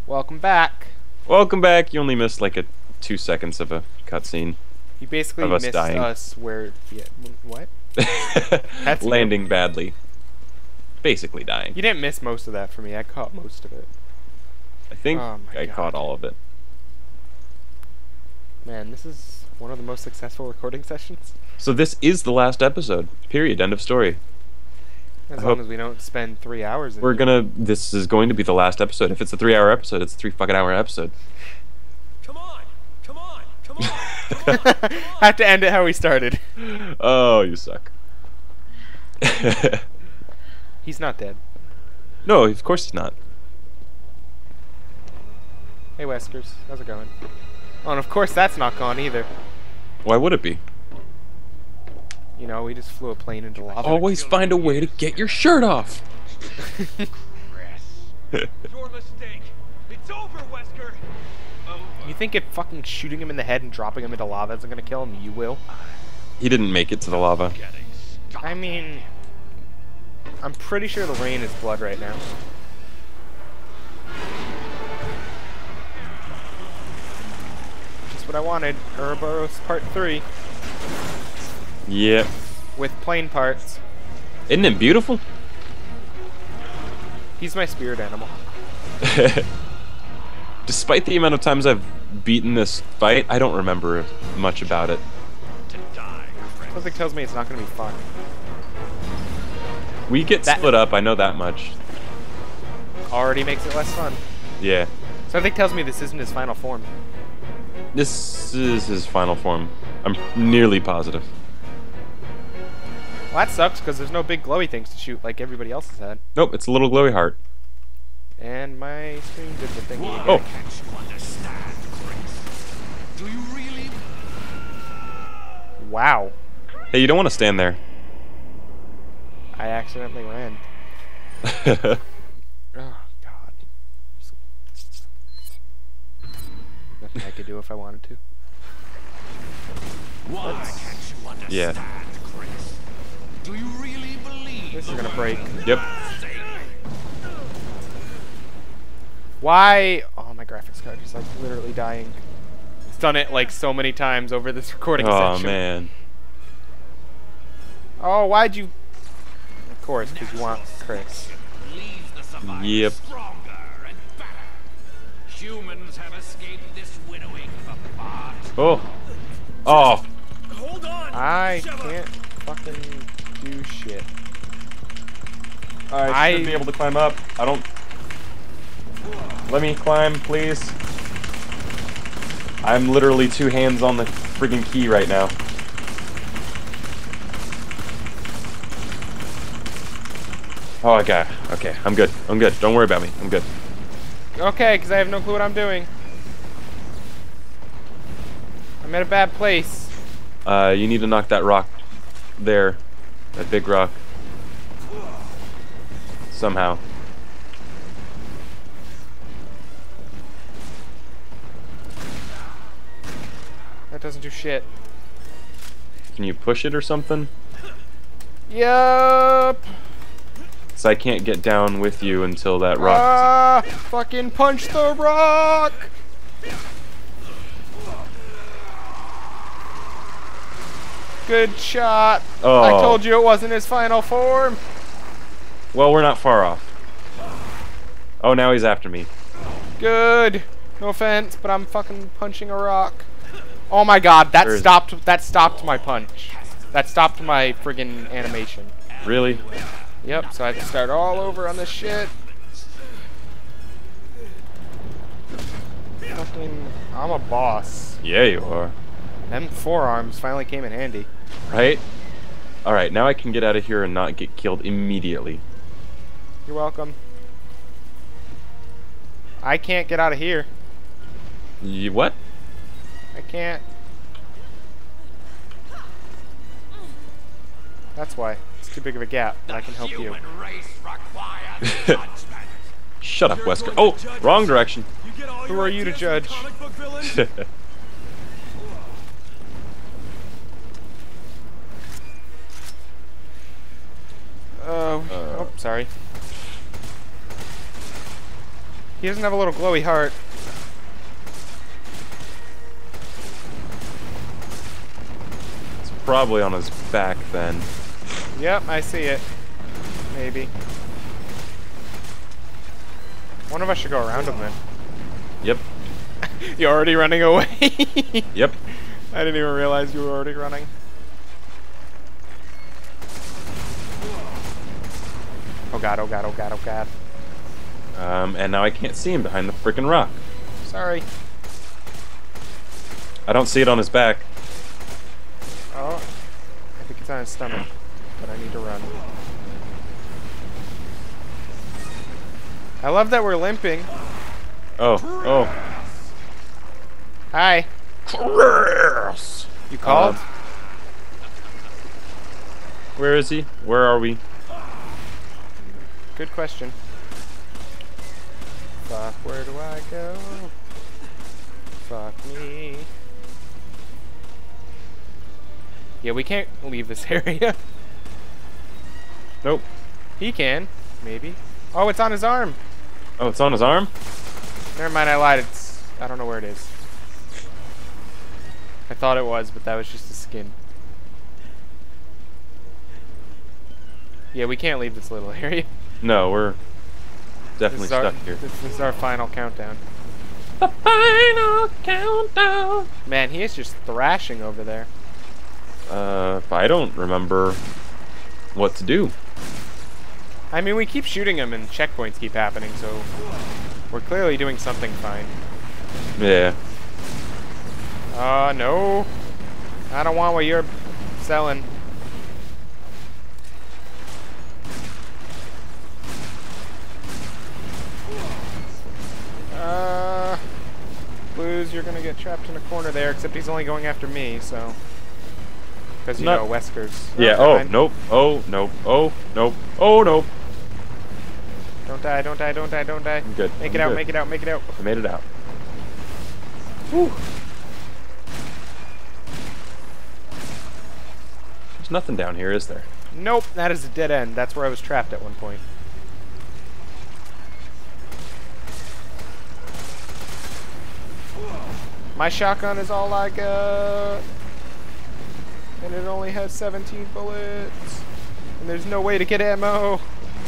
Welcome back. Welcome back. You only missed like 2 seconds of a cutscene You basically of us missed dying. us where... Yeah, what? That's Landing badly. Basically dying. You didn't miss most of that for me. I caught most of it. I think Oh my I God. caught all of it. Man, this is one of the most successful recording sessions. So this is the last episode. Period. End of story. As I long hope- as we don't spend 3 hours in This is going to be the last episode. If it's a 3-hour episode, it's a 3-fucking-hour episode. Come on! Come on! Come on! Have to end it how we started. Oh, you suck. He's not dead. No, of course he's not. Hey, Weskers. How's it going? Oh, and of course that's not gone either. Why would it be? You know, we just flew a plane into lava. Always find a way to get your shirt off. Your mistake. It's over, Wesker. You think if fucking shooting him in the head and dropping him into lava isn't gonna kill him, you will? He didn't make it to the lava. I mean... I'm pretty sure the rain is blood right now. Just what I wanted. Ouroboros Part 3. Yeah. With plane parts. Isn't it beautiful? He's my spirit animal. Despite the amount of times I've beaten this fight, I don't remember much about it. Something tells me it's not gonna be fun. We get split up, I know that much. Already makes it less fun. Yeah. Something tells me this isn't his final form. This is his final form. I'm nearly positive. Well, that sucks because there's no big glowy things to shoot like everybody else has had. Nope, it's a little glowy heart. And my screen did the thingy again. Oh. Can't you understand, Chris? Do you really? Wow. Hey, you don't want to stand there. I accidentally ran. Oh, God. Nothing I could do if I wanted to. Why can't you understand, Yeah. Chris? Do you really believe This is the gonna break. Yep. thing? Why? Oh, my graphics card is like literally dying. It's done it like so many times over this recording Oh, session. man. Oh, why'd you? Of course, because you want Chris. Leaves the survivors Yep. stronger and better. Humans have escaped this winnowing apart. Oh. Oh. Hold on. I Sheva. can't fucking do shit. I should be able to climb up. I don't... Let me climb, please. I'm literally 2 hands on the friggin' key right now. Oh, okay. Okay, I'm good. I'm good. Don't worry about me. I'm good. Okay, because I have no clue what I'm doing. I'm at a bad place. You need to knock that rock there. That big rock. Somehow. That doesn't do shit. Can you push it or something? Yup. So I can't get down with you until that rock... Ah! Fucking punch the rock! Good shot. Oh. I told you it wasn't his final form. Well, we're not far off. Oh, now he's after me. Good. No offense, but I'm fucking punching a rock. Oh my God, that There's- stopped. That stopped my punch. That stopped my friggin' animation. Really? Yep. So I have to start all over on this shit. Fucking, I'm a boss. Yeah, you are. Them forearms finally came in handy. Right? Alright, now I can get out of here and not get killed immediately. You're welcome. I can't get out of here. You what? I can't. That's why. It's too big of a gap. I can help you. Human race requires judgment. Shut up, Wesker. Oh, wrong direction. You get all Who your are you to ideas judge? from comic book villains? Oh, sorry. He doesn't have a little glowy heart. It's probably on his back then. Yep, I see it. Maybe. One of us should go around him then. Yep. You're already running away. Yep. I didn't even realize you were already running. Oh god, oh god, oh god, oh god. And now I can't see him behind the frickin' rock. Sorry. I don't see it on his back. Oh, I think it's on his stomach, but I need to run. I love that we're limping. Oh, oh. Hi. Chris! You called? Where is he? Where are we? Good question. Fuck, where do I go? Fuck me. Yeah, we can't leave this area. Nope. He can, maybe. Oh, it's on his arm. Oh, it's on his arm? Never mind, I lied. I don't know where it is. I thought it was, but that was just the skin. Yeah, we can't leave this little area. No, we're definitely stuck here. This is our final countdown. The final countdown! Man, he is just thrashing over there. I don't remember what to do. I mean, we keep shooting him and checkpoints keep happening, so we're clearly doing something fine. Yeah. No. I don't want what you're selling. Blues, you're gonna get trapped in a corner there, except he's only going after me, so. Because you know, Wesker's. Yeah, oh, nope. Oh, nope. Oh, nope. Oh, nope. Don't die, don't die, don't die, don't die. I'm good. Make it out, make it out, make it out. I made it out. Whew. There's nothing down here, is there? Nope, that is a dead end. That's where I was trapped at one point. My shotgun is all I got. And it only has 17 bullets. And there's no way to get ammo.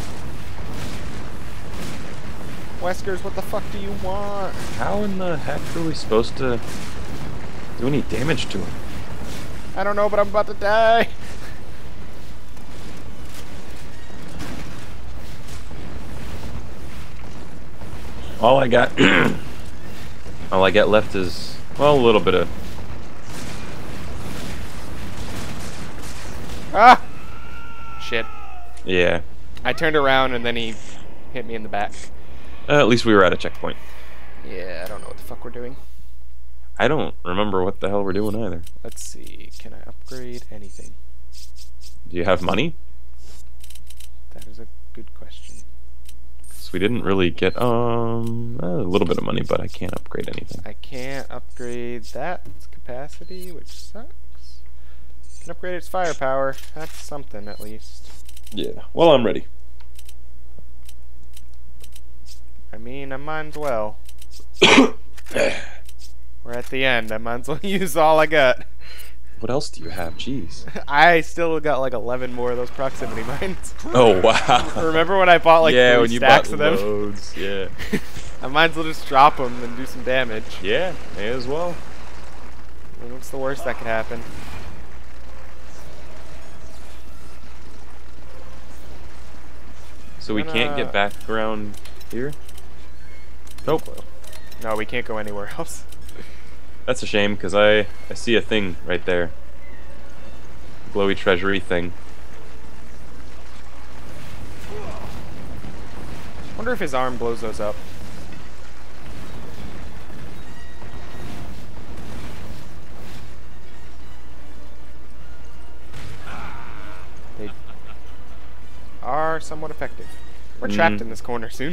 Weskers, what the fuck do you want? How in the heck are we supposed to do any damage to him? I don't know, but I'm about to die. All I got all I got left is, well, a little bit of... Ah! Shit. Yeah. I turned around and then he hit me in the back. At least we were at a checkpoint. Yeah, I don't know what the fuck we're doing. I don't remember what the hell we're doing either. Let's see. Can I upgrade anything? Do you have money? That is a good question. So we didn't really get a little bit of money, but I can't upgrade anything. I can't upgrade that capacity, which sucks. Can upgrade its firepower. That's something, at least. Yeah. Well, I'm ready. I mean, I might as well. We're at the end. I might as well use all I got. What else do you have? Jeez. I still got like 11 more of those proximity mines. Oh, wow. Remember when I bought like 3 when you stacks bought of them? loads, yeah. I might as well just drop them and do some damage. Yeah, may as well. I mean, what's the worst that could happen? So we can't get back around here? Nope. No, we can't go anywhere else. That's a shame, because I see a thing right there. Glowy treasury thing. Wonder if his arm blows those up. They are somewhat effective. We're trapped in this corner soon.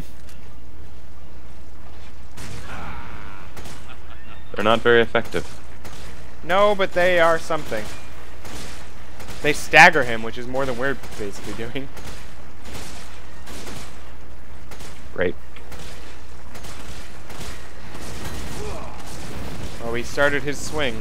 They're not very effective. No, but they are something. They stagger him, which is more than we're basically doing. Right. he started his swing.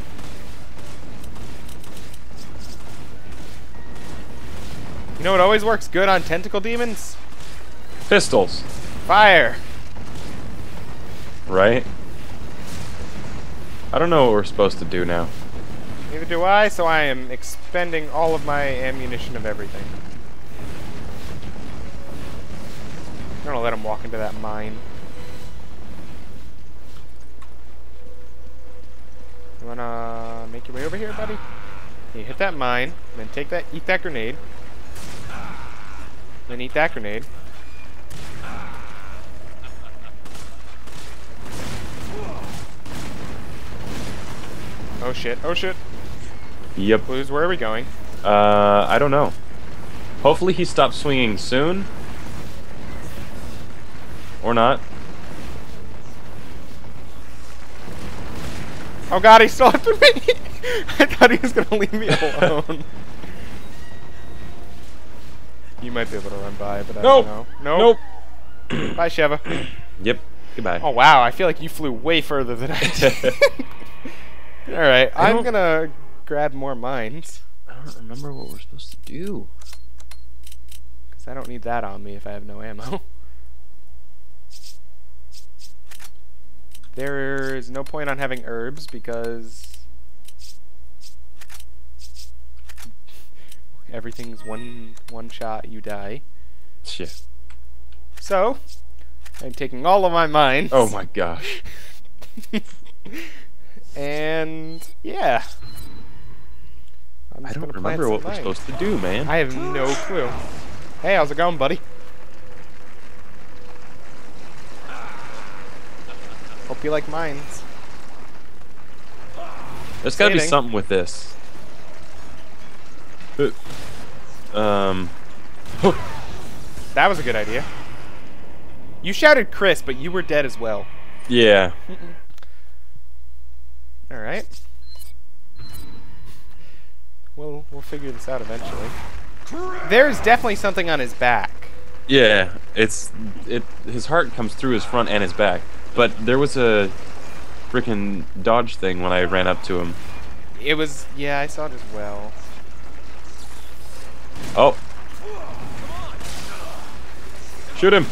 You know what always works good on tentacle demons? Pistols. Fire! Right? I don't know what we're supposed to do now. Neither do I, so I am expending all of my ammunition of everything. I'm gonna let him walk into that mine. You wanna make your way over here, buddy? You hit that mine, then take that, eat that grenade. Then eat that grenade. Oh shit, oh shit. Yep. Blues, where are we going? I don't know. Hopefully he stops swinging soon. Or not. Oh god, he's still after me! I thought he was gonna leave me alone. You might be able to run by, but I Nope. don't know. Nope. Bye, Sheva. Yep. Goodbye. Oh wow, I feel like you flew way further than I did. Alright, I'm gonna grab more mines. I don't remember what we're supposed to do. Because I don't need that on me if I have no ammo. There is no point on having herbs because everything's one shot, you die. Shit. So, I'm taking all of my mines. Oh my gosh. And yeah. I'm I just don't gonna plant remember some what we're mines. supposed to do, man. I have no clue. Hey, how's it going, buddy? Hope you like mines. There's gotta be Saving. something with this. That was a good idea. You shouted Chris, but you were dead as well. Yeah. Alright. We'll figure this out eventually. There's definitely something on his back. Yeah. His heart comes through his front and his back. But there was a freaking dodge thing when I ran up to him. It was, yeah, I saw it as well. Oh. Shoot him.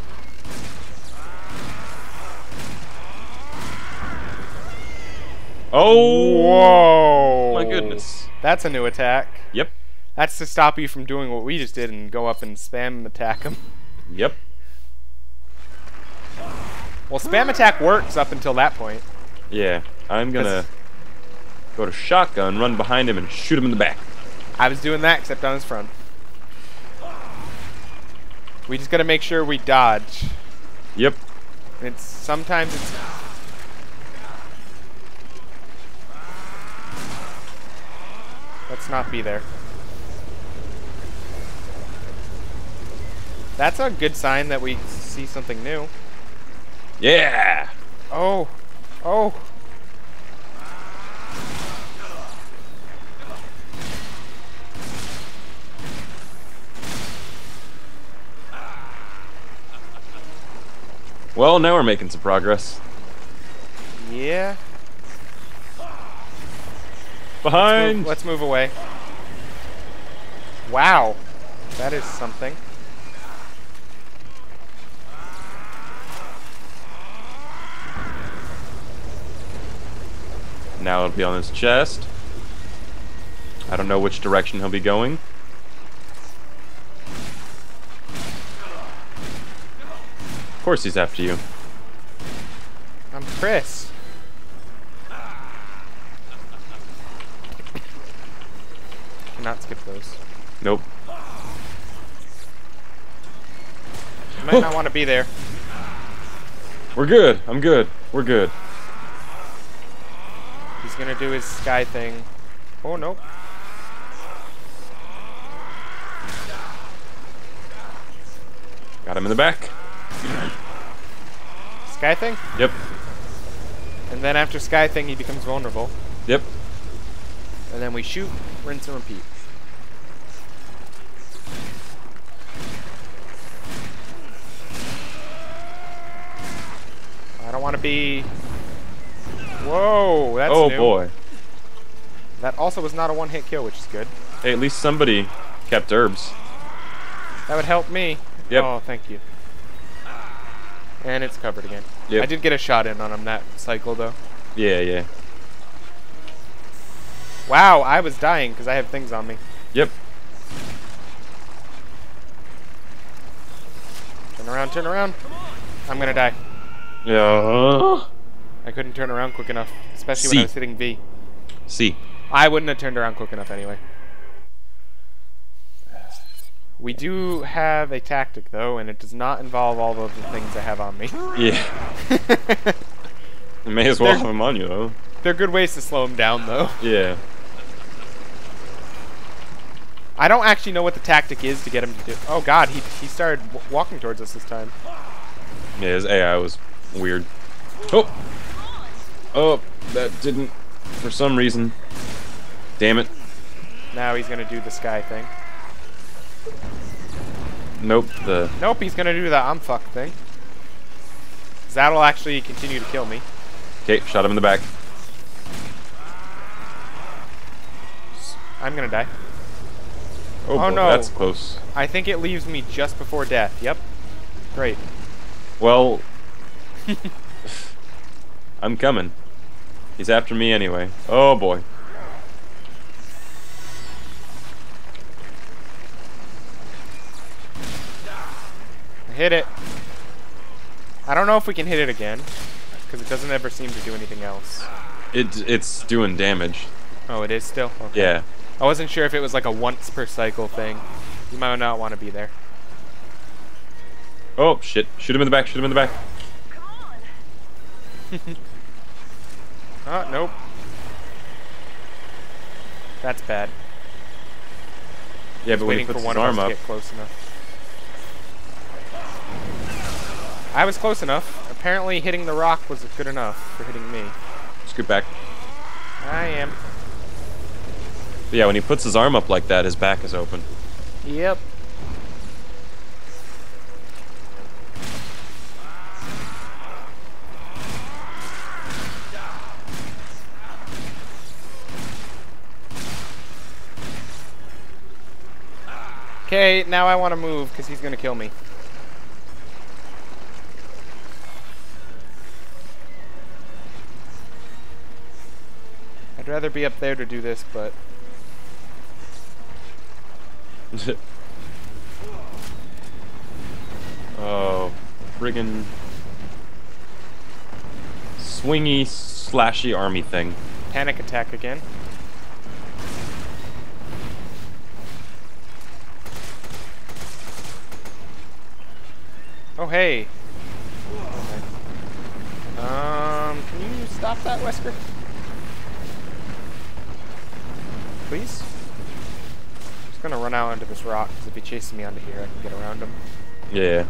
Oh. Whoa! My goodness. That's a new attack. Yep. That's to stop you from doing what we just did and go up and spam attack him. Yep. Well, spam attack works up until that point. Yeah. I'm gonna go to shotgun, run behind him, and shoot him in the back. I was doing that except on his front. We just gotta make sure we dodge. Yep. And sometimes it's. Let's not be there. That's a good sign that we see something new. Yeah. Oh. Oh. Well, now we're making some progress. Yeah. Behind. Let's move away. Wow. That is something. Now it'll be on his chest. I don't know which direction he'll be going. Of course he's after you. I'm Chris. Cannot skip those. Nope. You might not want to be there. We're good. I'm good. We're good. He's gonna do his sky thing. Oh, nope. Got him in the back. Sky thing? Yep. And then after sky thing, he becomes vulnerable. Yep. And then we shoot, rinse, and repeat. I don't want to be Whoa, that's Oh new. boy. That also was not a one-hit kill, which is good. Hey, at least somebody kept herbs. That would help me. Yep. Oh, thank you. And it's covered again. Yep. I did get a shot in on him that cycle, though. Yeah, yeah. Wow, I was dying because I have things on me. Yep. Turn around, turn around. I'm gonna die. Yeah. I couldn't turn around quick enough, especially C. when I was hitting V. C. I wouldn't have turned around quick enough anyway. We do have a tactic, though, and it does not involve all of the things I have on me. Yeah. You may as well have them on you, though. They're good ways to slow him down, though. Yeah. I don't actually know what the tactic is to get him to do. Oh god, he started walking towards us this time. Yeah, his AI was weird. Oh! Oh, that didn't... For some reason. Damn it. Now he's gonna do the sky thing. Nope, the... Nope, he's gonna do the I'm fucked thing. 'Cause that'll actually continue to kill me. Okay, shot him in the back. I'm gonna die. Oh, Oh, boy, no. that's close. I think it leaves me just before death. Yep. Great. Well... I'm coming. He's after me anyway. Oh, boy. I hit it. I don't know if we can hit it again, because it doesn't ever seem to do anything else. It's doing damage. Oh, it is still? Okay. Yeah. I wasn't sure if it was like a once per cycle thing. You might not want to be there. Oh, shit. Shoot him in the back, shoot him in the back. Oh, nope. That's bad. Yeah, but when he Waiting puts for his one of us arm to up... get close enough. I was close enough. Apparently hitting the rock was good enough for hitting me. Scoot back. I am. But yeah, when he puts his arm up like that, his back is open. Yep. Okay, now I want to move because he's going to kill me. I'd rather be up there to do this, but... Oh, friggin' swingy, slashy army thing. Panic attack again. Oh, hey. Can you stop that, Wesker? Please? I'm just gonna run out onto this rock, because if he chases me onto here, I can get around him. Yeah.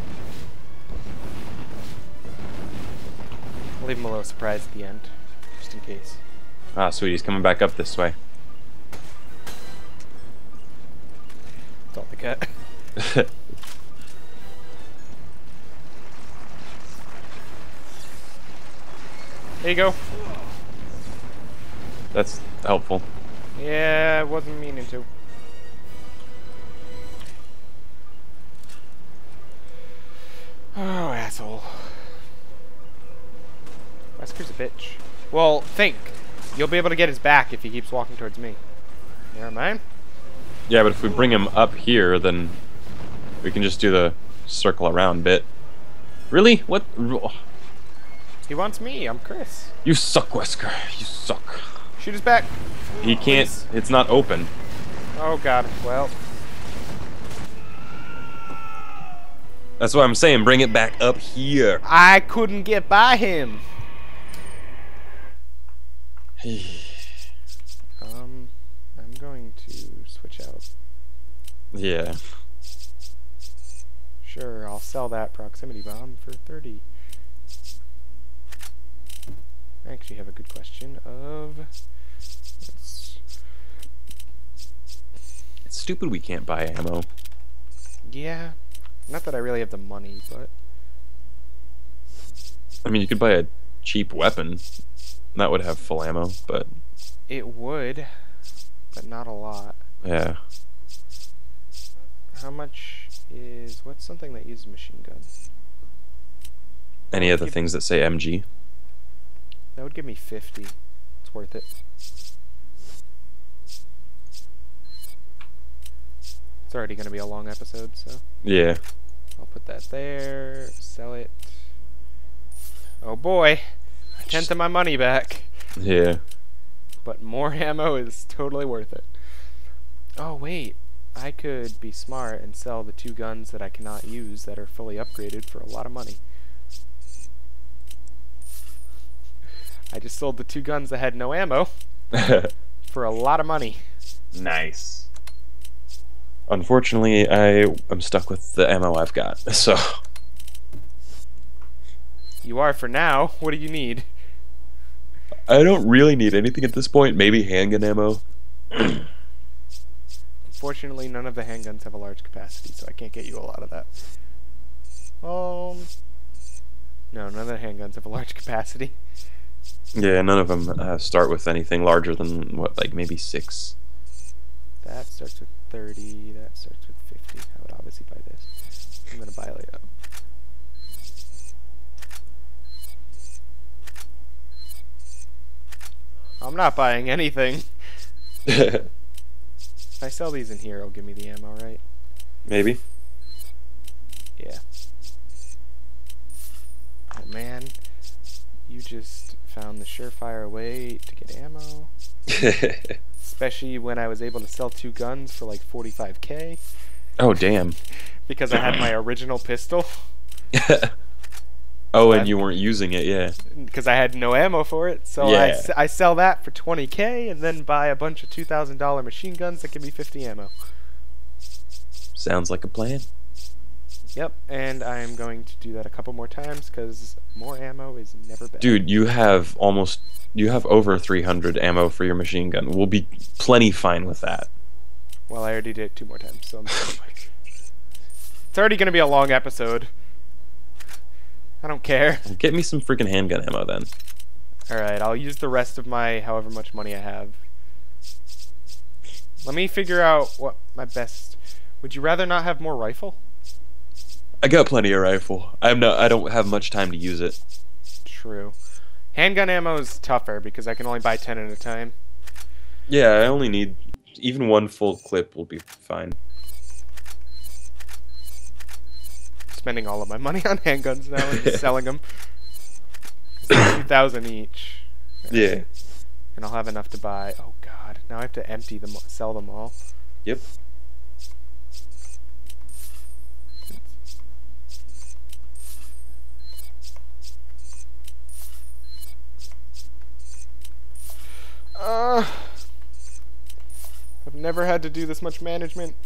I'll leave him a little surprise at the end, just in case. Ah, sweet, he's coming back up this way. That's all they get. There you go. That's helpful. Yeah, I wasn't meaning to. Oh, asshole. Wesker's a bitch. Well, think. You'll be able to get his back if he keeps walking towards me. Never mind. Yeah, but if we bring him up here, then we can just do the circle around bit. Really? What? He wants me. I'm Chris. You suck, Wesker. You suck. Shoot his back. He can't. Please. It's not open. Oh, God. Well. That's what I'm saying. Bring it back up here. I couldn't get by him. I'm going to switch out. Yeah. Sure, I'll sell that proximity bomb for 30. I actually have a good question of... It's stupid we can't buy ammo. Yeah. Not that I really have the money, but... I mean, you could buy a cheap weapon. That would have full ammo, but It would, but not a lot. yeah. How much is... What's something that uses machine gun? Any of the things that say MG? That would give me 50. It's worth it. It's already going to be a long episode, so... Yeah. I'll put that there, sell it. Oh boy, a tenth of my money back. Yeah. But more ammo is totally worth it. Oh wait, I could be smart and sell the 2 guns that I cannot use that are fully upgraded for a lot of money. I just sold the 2 guns that had no ammo for a lot of money. Nice. Unfortunately, I am stuck with the ammo I've got, so... You are for now. What do you need? I don't really need anything at this point. Maybe handgun ammo. Unfortunately, none of the handguns have a large capacity, so I can't get you a lot of that. No, none of the handguns have a large capacity. Yeah, none of them start with anything larger than, what, like maybe 6. That starts with 30, that starts with 50. I would obviously buy this. I'm gonna buy it up. I'm not buying anything. If I sell these in here, it'll give me the ammo, right? Maybe. Yeah. Oh man, you just found the surefire way to get ammo. Especially when I was able to sell 2 guns for like 45k. Oh, damn. Because I had my original pistol. Oh, and you weren't using it, yeah. Because I had no ammo for it. So Yeah. I sell that for 20k and then buy a bunch of $2,000 machine guns that give me 50 ammo. Sounds like a plan. Yep, and I'm going to do that a couple more times because more ammo is never bad. Dude, you have over 300 ammo for your machine gun. We'll be plenty fine with that. Well, I already did it 2 more times, so I'm like... It's already going to be a long episode. I don't care. Get me some freaking handgun ammo then. Alright, I'll use the rest of my however much money I have. Let me figure out what my best... Would you rather not have more rifle? I got plenty of rifle. I don't have much time to use it. True. Handgun ammo is tougher because I can only buy 10 at a time. Yeah, I only need... Even 1 full clip will be fine. Spending all of my money on handguns now and just selling them. It's 2,000 each. Yeah. And I'll have enough to buy... Oh god, now I have to empty them, sell them all. Yep. I've never had to do this much management.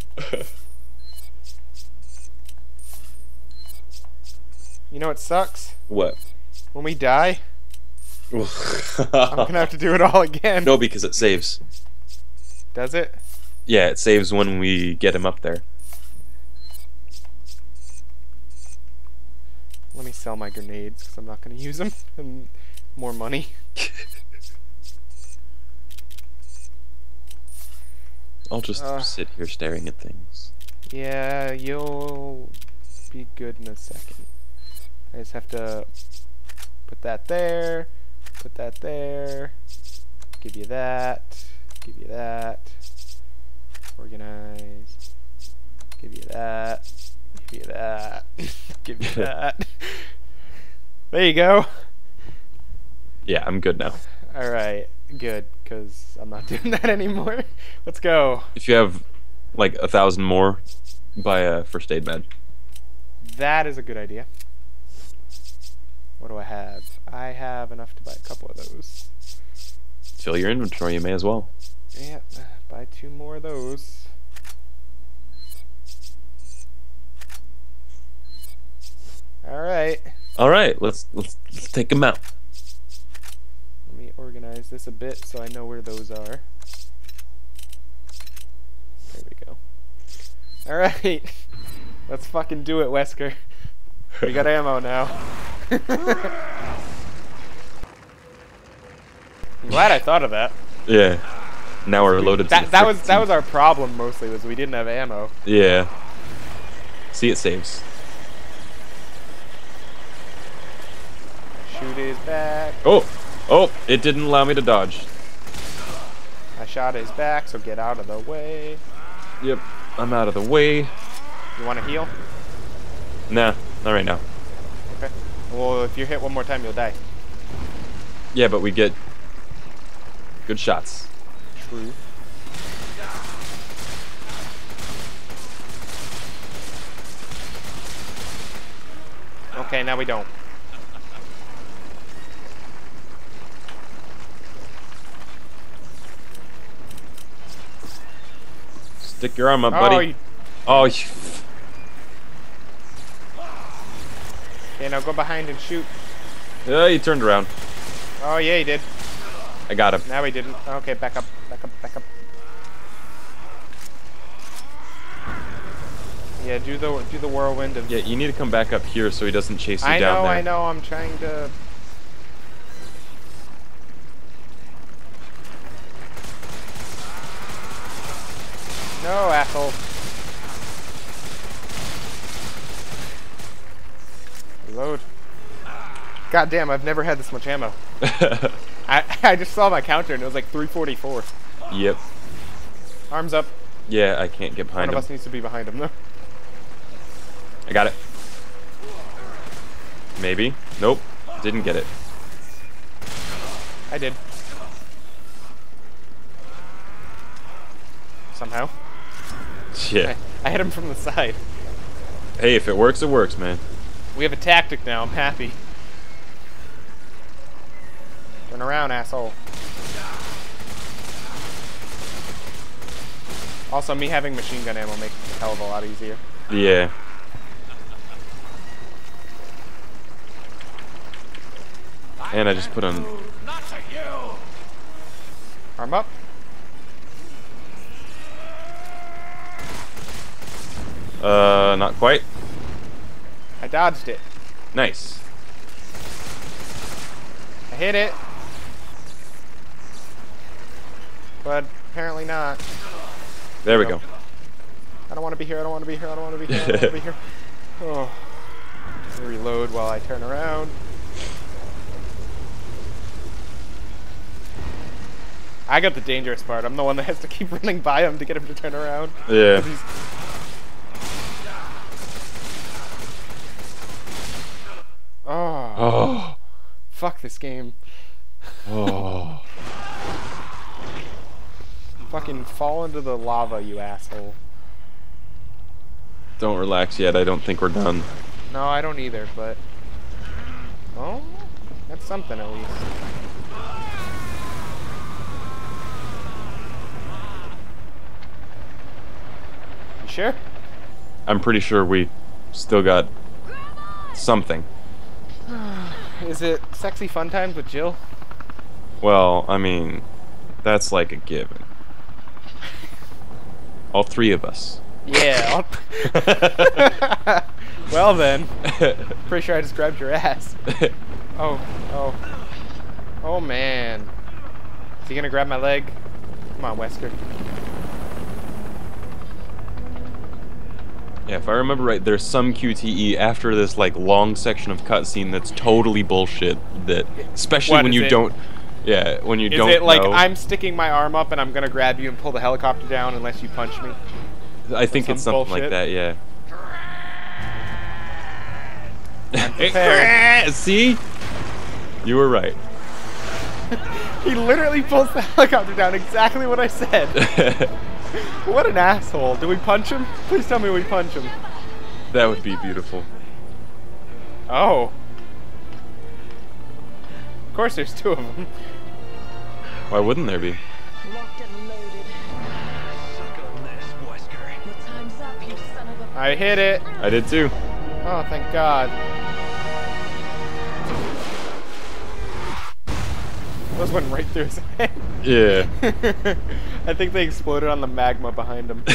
You know what sucks? What? When we die, I'm gonna have to do it all again. No, because it saves. Does it? Yeah, it saves when we get him up there. Let me sell my grenades because I'm not gonna use them. And more money. I'll just sit here staring at things. Yeah, you'll be good in a second. I just have to put that there, put that there, give you that, give you that, organize, give you that, give you that, give you that. There you go. Yeah, I'm good now. Alright, good, because I'm not doing that anymore. Let's go. If you have like 1,000 more, buy a first aid med. That is a good idea. What do I have? I have enough to buy a couple of those. Fill your inventory, you may as well. Yeah, buy 2 more of those. Alright. Alright, let's take them out. Let me organize this a bit so I know where those are. There we go. Alright. Let's fucking do it, Wesker. We got ammo now. I'm glad I thought of that. Yeah. Now we're loaded. That was our problem mostly, was we didn't have ammo. Yeah. See, it saves. Shoot his back. Oh, oh! It didn't allow me to dodge. I shot his back, so get out of the way. Yep. I'm out of the way. You want to heal? Nah, not right now. Okay. Well, if you're hit one more time, you'll die. Yeah, but we get good shots. True. Okay, now we don't. Stick your arm up, buddy. Oh, you... Okay, now go behind and shoot. He turned around. Oh, yeah, he did. I got him. Now he didn't. Okay, back up, back up, back up. Yeah, do the whirlwind and... Yeah, you need to come back up here so he doesn't chase you down there. I know, I'm trying to... No, asshole. Reload. God damn, I've never had this much ammo. I just saw my counter and it was like 344. Yep. Arms up. Yeah, I can't get behind One him. of us needs to be behind him though. I got it. Maybe. Nope. Didn't get it. I did. Somehow. Yeah. I hit him from the side. Hey, if it works, it works, man. We have a tactic now, I'm happy. Turn around, asshole. Also, me having machine gun ammo makes it a hell of a lot easier. Yeah. And I just put on... Not to you. Arm up. Not quite. I dodged it. Nice. I hit it. But apparently not. There we go. I don't want to be here, I don't want to be here, I don't want to be here, I don't want to be here. Oh. Reload while I turn around. I got the dangerous part. I'm the one that has to keep running by him to get him to turn around. Yeah. Oh. Oh. Fuck this game. Oh. Fucking fall into the lava, you asshole. Don't relax yet. I don't think we're done. No, I don't either, but... Oh, that's something at least. You sure? I'm pretty sure we still got something. Is it sexy fun times with Jill? Well, I mean, that's like a given. All three of us. Yeah. Well then. Pretty sure I just grabbed your ass. Oh, oh. Oh man. Is he gonna grab my leg? Come on, Wesker. Yeah, if I remember right, there's some QTE after this like long section of cutscene that's totally bullshit. That especially What when is you it? don't. Yeah, when you don't. Is it like know. I'm sticking my arm up and I'm gonna grab you and pull the helicopter down unless you punch me? I think it's some something bullshit? like that. Yeah. I'm prepared. See? You were right. He literally pulls the helicopter down exactly what I said. What an asshole. Do we punch him? Please tell me we punch him. That would be beautiful. Oh. Of course there's two of them. Why wouldn't there be? Locked and loaded. Suck on this, Wesker. Your time's up, you son of a... I hit it. I did too. Oh, thank God. Those went right through his head. Yeah. I think they exploded on the magma behind him.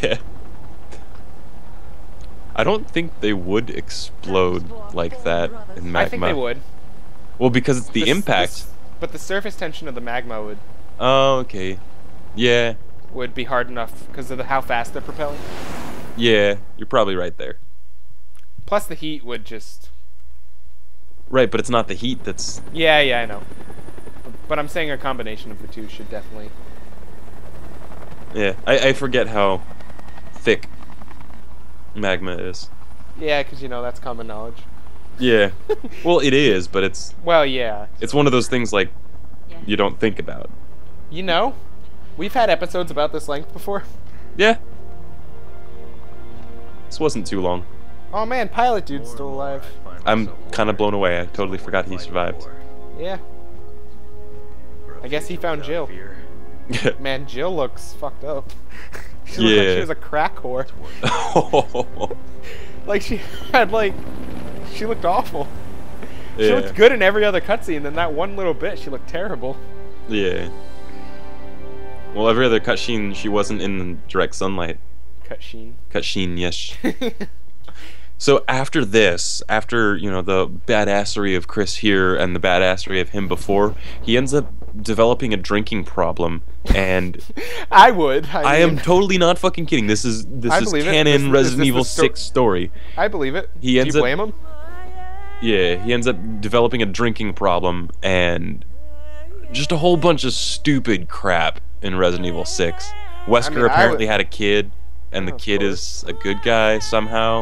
I don't think they would explode like that in magma. I think they would. Well, because it's the This- impact. But the surface tension of the magma Oh, okay. Yeah. would be hard enough because of how fast they're propelling. Yeah, you're probably right there. Plus the heat would just... Right, but it's not the heat that's... Yeah, I know. But I'm saying a combination of the two should definitely... Yeah, I forget how thick magma is. Yeah, because, you know, that's common knowledge. Yeah. Well, it is, but it's Well, yeah. one of those things, like, you don't think about. You know, we've had episodes about this length before. Yeah. This wasn't too long. Oh man, Pilot Dude's still alive. I'm kind of blown away. I totally forgot he survived. Yeah. I guess he found Jill. Man, Jill looks fucked up. She looked like she was a crack whore. Like she had like... She looked awful. She looked good in every other cutscene, then that one little bit, she looked terrible. Yeah. Well, every other cutscene, she wasn't in direct sunlight. Cutscene. Cutscene, yes. So after this, after, you know, the badassery of Chris here and the badassery of him before, he ends up developing a drinking problem, and I would. I am totally not fucking kidding. This is canon Resident Evil 6 story. I believe it. He Do ends you up, blame him? Yeah, he ends up developing a drinking problem and just a whole bunch of stupid crap in Resident Evil 6. Wesker apparently had a kid, and the kid is a good guy somehow.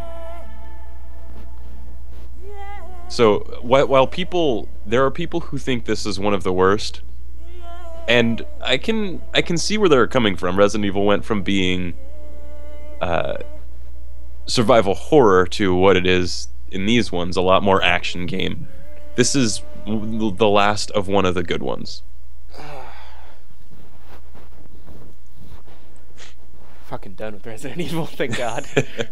So while there are people who think this is one of the worst, and I can see where they're coming from. Resident Evil went from being survival horror to what it is in these ones, a lot more action game. This is the last of one of the good ones. Fucking done with Resident Evil, thank God.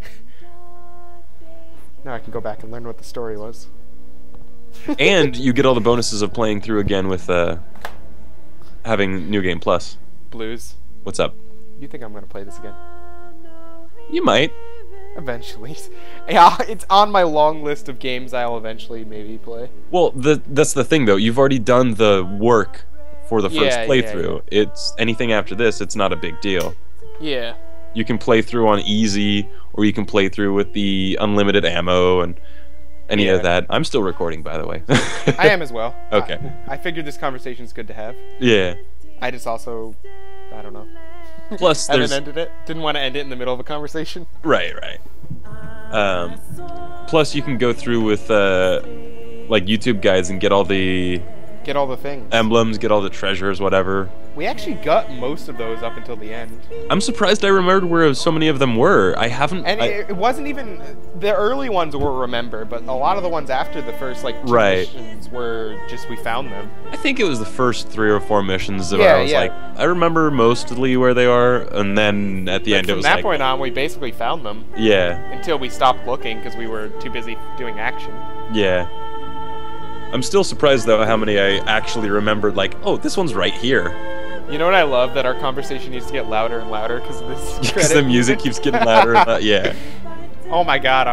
Now I can go back and learn what the story was. And you get all the bonuses of playing through again with having New Game Plus. Blues. What's up? You think I'm gonna play this again? You might. Eventually. Yeah, it's on my long list of games I'll eventually maybe play. Well, that's the thing though. You've already done the work for the first playthrough. Yeah. It's anything after this, it's not a big deal. Yeah. You can play through on easy, or you can play through with the unlimited ammo and any of that. I'm still recording, by the way. I am as well. Okay. I figured this conversation's good to have. Yeah. I just also, I don't know. Plus, haven't ended it. Didn't want to end it in the middle of a conversation. Right. Plus, you can go through with like YouTube guides and get all the things. Emblems, get all the treasures, whatever. We actually got most of those up until the end. I'm surprised I remembered where so many of them were. I haven't... And it wasn't even... The early ones were remembered, but a lot of the ones after the first, like, two missions were just we found them. I think it was the first 3 or 4 missions that I was like, I remember mostly where they are, and then at the end it was like... From that point on, we basically found them. Yeah. Until we stopped looking, because we were too busy doing action. Yeah. I'm still surprised, though, how many I actually remembered, like, oh, this one's right here. You know what I love? That our conversation needs to get louder and louder because of this. Because the music keeps getting louder and louder. Yeah. Oh my god,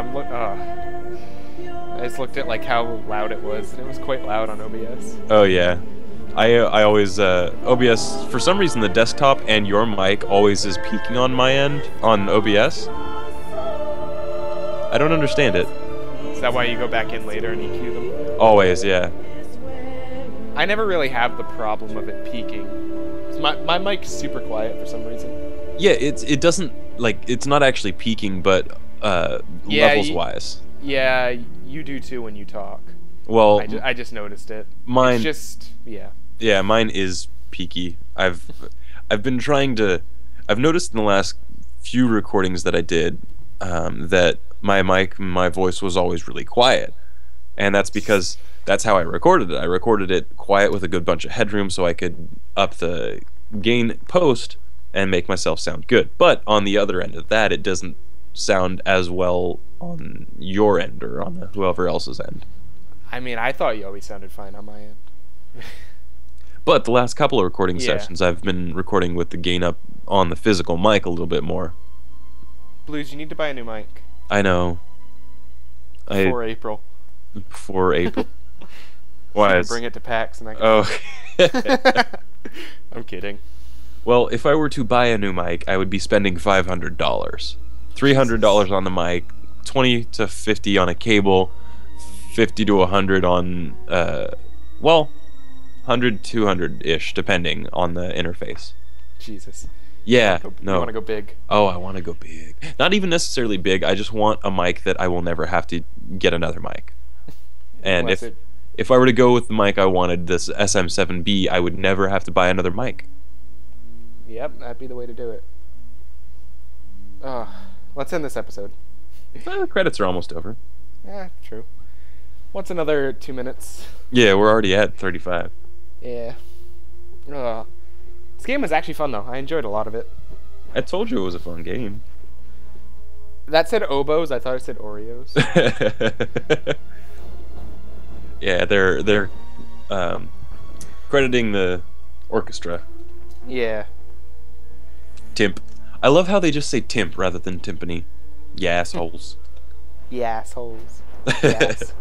I just looked at like how loud it was, and it was quite loud on OBS. Oh yeah. I always OBS, for some reason the desktop and your mic always is peaking on my end on OBS. I don't understand it. Is that why you go back in later and EQ them? Always, yeah. I never really have the problem of it peaking. My mic's super quiet for some reason. Yeah, it doesn't, like, it's not actually peaking, but levels wise. Yeah, you do too when you talk. Well, I just noticed it. Mine it's just yeah, mine is peaky. I've been trying to. I've noticed in the last few recordings that I did that my mic, my voice was always really quiet, and that's because that's how I recorded it. I recorded it quiet with a good bunch of headroom so I could up the gain post and make myself sound good. But on the other end of that, it doesn't sound as well on your end or on whoever else's end. I mean, I thought you always sounded fine on my end. But the last couple of recording sessions, I've been recording with the gain up on the physical mic a little bit more. Blues, you need to buy a new mic. I know. Before April. Before April. Why She can is- bring it to PAX and I can... Oh. I'm kidding. Well, if I were to buy a new mic, I would be spending $500. $300 on the mic, 20 to 50 on a cable, 50 to 100 on, well, 100, 200-ish, depending on the interface. Jesus. Yeah, You no. want to go big? Oh, I want to go big. Not even necessarily big. I just want a mic that I will never have to get another mic. And Unless if I were to go with the mic I wanted, this SM7B, I would never have to buy another mic. Yep, that'd be the way to do it. Let's end this episode. Well, the credits are almost over. Yeah, true. What's another 2 minutes? Yeah, we're already at 35. Yeah. This game was actually fun, though. I enjoyed a lot of it. I told you it was a fun game. That said oboes. I thought it said Oreos. Yeah, they're crediting the orchestra. Yeah. Timp. I love how they just say timp rather than timpani. Yeah, assholes. Yeah, assholes. Yes.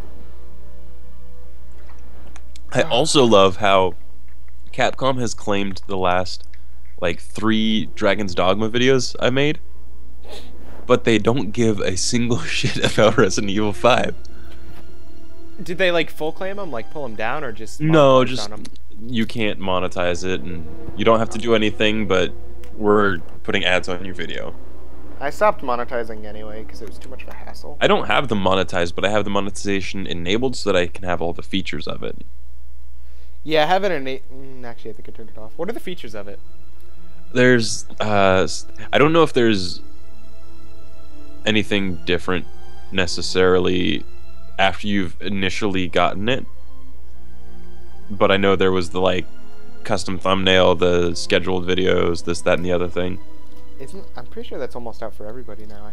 I also love how Capcom has claimed the last, like, 3 Dragon's Dogma videos I made, but they don't give a single shit about Resident Evil 5. Did they like full claim them, like pull them down, or just No, monetize just on 'em? you can't monetize it, and you don't have to do anything, but we're putting ads on your video. I stopped monetizing anyway because it was too much of a hassle. I don't have them monetized, but I have the monetization enabled so that I can have all the features of it. Yeah, I have it actually, I think I turned it off. What are the features of it? There's, I don't know if there's anything different necessarily after you've initially gotten it, but I know there was the, like, custom thumbnail, the scheduled videos, this, that, and the other thing. I'm pretty sure that's almost out for everybody now.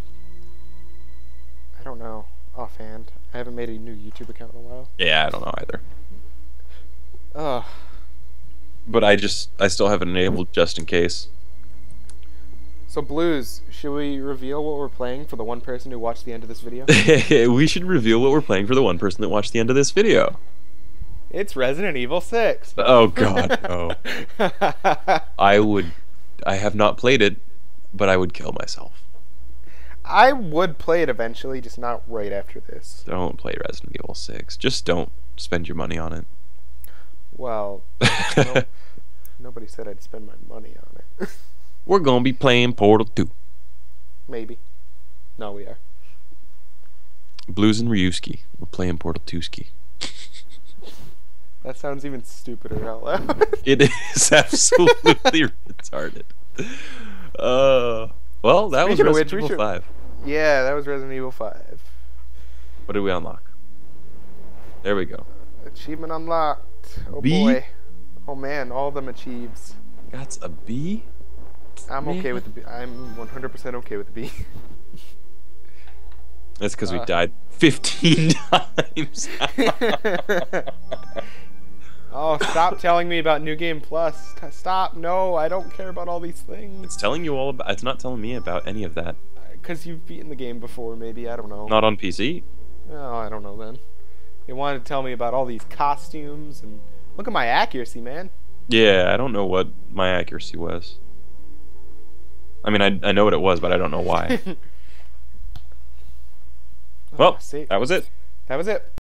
I don't know offhand. I haven't made a new YouTube account in a while. Yeah, I don't know either. Ugh. But I still have it enabled just in case. So Blues, should we reveal what we're playing for the one person who watched the end of this video? We should reveal what we're playing for the one person that watched the end of this video. It's Resident Evil 6. Oh god, no. I have not played it, but I would kill myself. I would play it eventually, just not right after this. Don't play Resident Evil 6. Just don't spend your money on it. Well, nobody said I'd spend my money on it. We're gonna be playing Portal 2. Maybe. No, we are. Blues and Ryuski. We're playing Portal 2 ski. That sounds even stupider out loud. It is absolutely retarded. Well, that was Speaking of which, Resident we Evil should- 5. Yeah, that was Resident Evil 5. What did we unlock? There we go. Achievement unlocked. Oh B? boy. Oh man, all of them achieves. That's a B? I'm okay Man. with the B. I'm 100% okay with the B. That's because we died 15 times. Oh, stop telling me about New Game Plus. Stop. No, I don't care about all these things. It's telling you all about. It's not telling me about any of that. Because you've beaten the game before, maybe. I don't know. Not on PC. Oh, I don't know then. You wanted to tell me about all these costumes and look at my accuracy, man. Yeah, I don't know what my accuracy was. I mean, I know what it was, but I don't know why. Well, See, that was it. that was it.